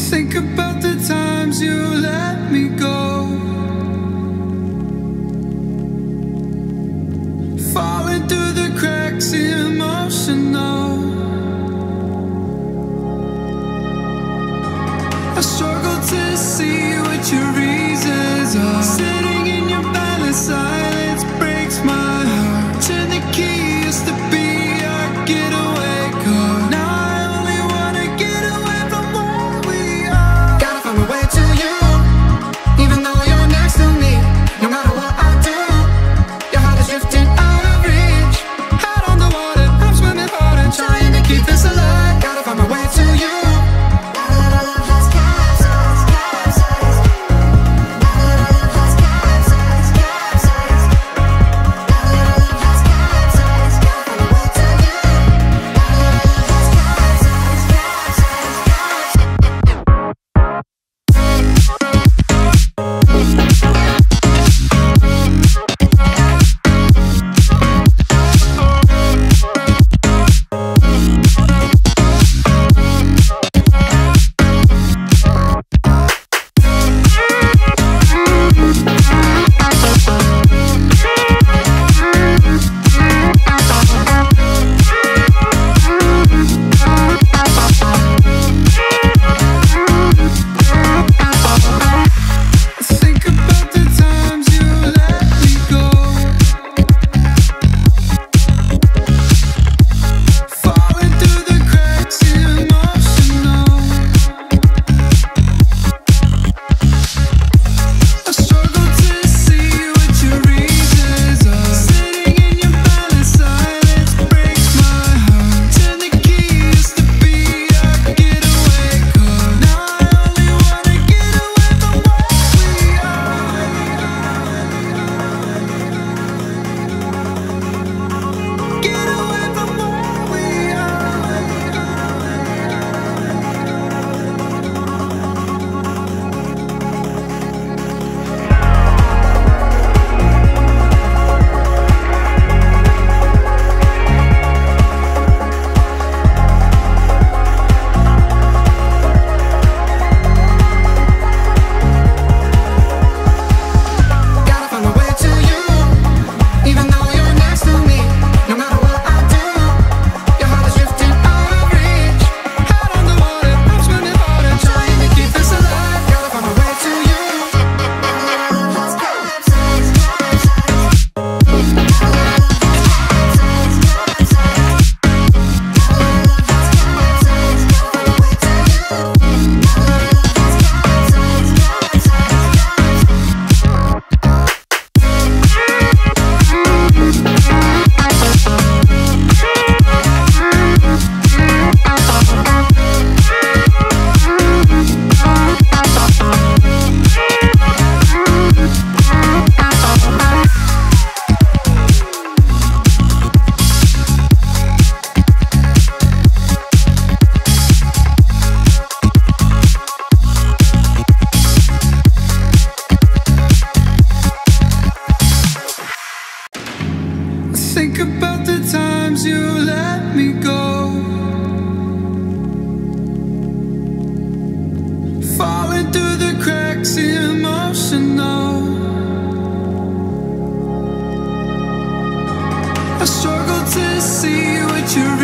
Think about the times you let me go, falling through the cracks, emotional. I struggle to see what your reasons are. Sitting in your balance, silence breaks my heart. Turn the key, used to be our getaway car. Now I only wanna get away from where we are. Gotta find my way to you, even though you're next to me. No matter what I do, your heart is drifting out of reach. Out on the water, I'm swimming hard and Trying to keep this alive. Gotta find my way to you. Think about the times you let me go, falling through the cracks, emotional. I struggle to see what you're